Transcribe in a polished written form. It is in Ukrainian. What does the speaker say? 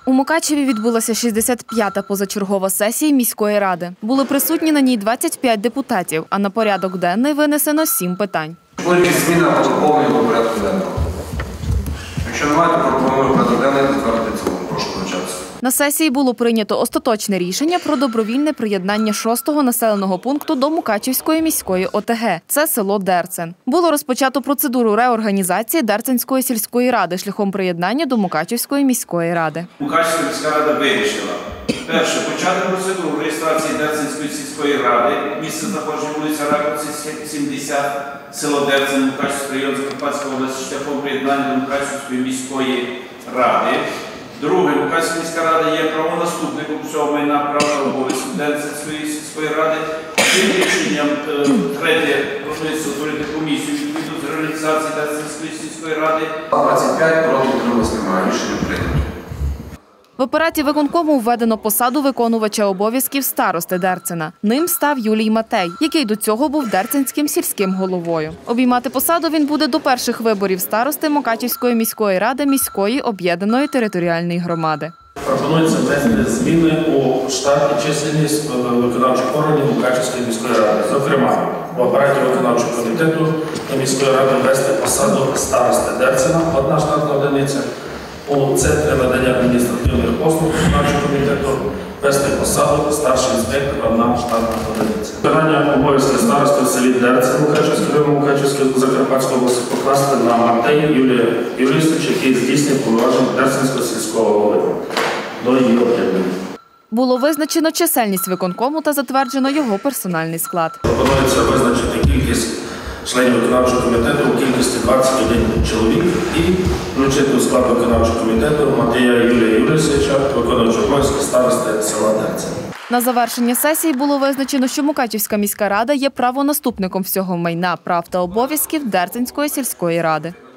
У Мукачеві відбулася 65-та позачергова сесія міської ради. Були присутні на ній 25 депутатів, а на порядок денний винесено 7 питань. Можливо, зміна або доповнення до порядку денного. Якщо немає, то пропоную порядок денний затвердити цілому. Прошу визначатися. На сесії було прийнято остаточне рішення про добровільне приєднання 6-го населеного пункту до Мукачівської міської ОТГ. Це село Дерцен. Було розпочато процедуру реорганізації Дерценської сільської ради шляхом приєднання до Мукачівської міської ради. Мукачівська міська рада вирішила. Перше, почати процедуру реєстрації Дерценської сільської ради, місце знаходження вулиця Раковці, 70, село Дерцен, Мукачівський район, Закарпатської області, шляхом приєднання до Мукачівської міської ради. Друге, Мукачівська міська рада є правонаступником всього майна права обов'язків Дерценської сільської ради. Цим рішенням третє, пропонується утворити комісію відповідно з реалізації Дерценської сільської ради. 25, проти утрималось немає. Рішення прийнято. В апараті виконкому введено посаду виконувача обов'язків старости Дерцена. Ним став Юлій Матей, який до цього був Дерценським сільським головою. Обіймати посаду він буде до перших виборів старости Мукачівської міської ради міської об'єднаної територіальної громади. Пропонується внести зміни у штат і чисельність виконавчих органів Мукачівської міської ради. Зокрема, в апараті виконавчого комітету міської ради ввести посаду старости Дерцена, одна штатна одиниця. У центрі надання адміністративних послуг виконавчого комітету ввести посаду старший інспектор, одна штатна одиниця. Виконання обов'язків старости в селі Дерцен Мукачівської Закарпатської області покласти на Матея Юлія Юрійовича, який здійснює повноваження Дерценського сільського голови до її об'єднання. Було визначено чисельність виконкому та затверджено його персональний склад. Пропонується визначити кількість членів виконавчого комітету у кількості 21 чоловік і включити у склад виконавчого комітету Матея Юлія Юрійовича, виконуючого обов'язки старости села Дерцен. На завершення сесії було визначено, що Мукачівська міська рада є правонаступником всього майна, прав та обов'язків Дерценської сільської ради.